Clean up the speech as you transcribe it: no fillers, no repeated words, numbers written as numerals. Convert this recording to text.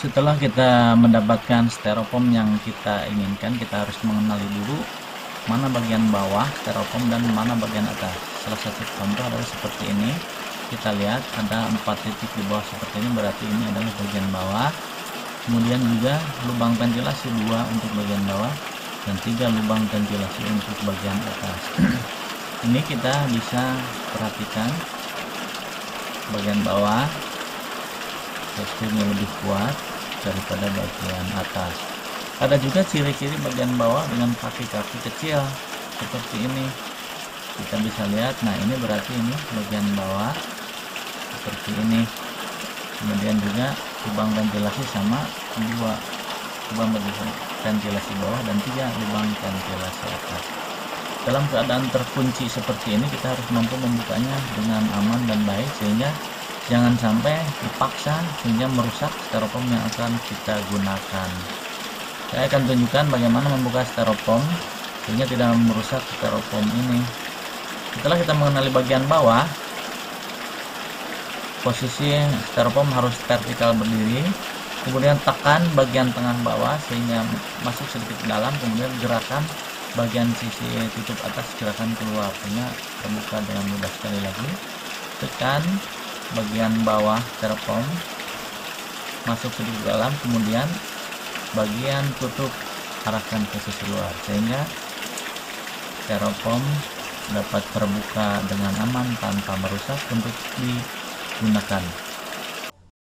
Setelah kita mendapatkan styrofoam yang kita inginkan, kita harus mengenali dulu mana bagian bawah styrofoam dan mana bagian atas. Salah satu contoh adalah seperti ini. Kita lihat ada 4 titik di bawah seperti ini, berarti ini adalah bagian bawah. Kemudian juga lubang ventilasi 2 untuk bagian bawah dan 3 lubang ventilasi untuk bagian atas. Ini kita bisa perhatikan bagian bawah teksturnya lebih kuat daripada bagian atas. Ada juga ciri-ciri bagian bawah dengan kaki-kaki kecil seperti ini. Kita bisa lihat, nah ini berarti ini bagian bawah seperti ini. Kemudian juga lubang ventilasi sama 2 lubang ventilasi bawah dan 3 lubang ventilasi atas. Dalam keadaan terkunci seperti ini, kita harus mampu membukanya dengan aman dan baik sehingga jangan sampai dipaksa sehingga merusak styrofoam yang akan kita gunakan. Saya akan tunjukkan bagaimana membuka styrofoam sehingga tidak merusak styrofoam ini. Setelah kita mengenali bagian bawah, posisi styrofoam harus vertikal berdiri, kemudian tekan bagian tengah bawah sehingga masuk sedikit ke dalam, kemudian gerakan bagian sisi tutup atas gerakan keluar sehingga terbuka dengan mudah. Sekali lagi, tekan bagian bawah styrofoam masuk sedikit ke dalam, kemudian bagian tutup arahkan ke sisi luar sehingga styrofoam dapat terbuka dengan aman tanpa merusak untuk digunakan.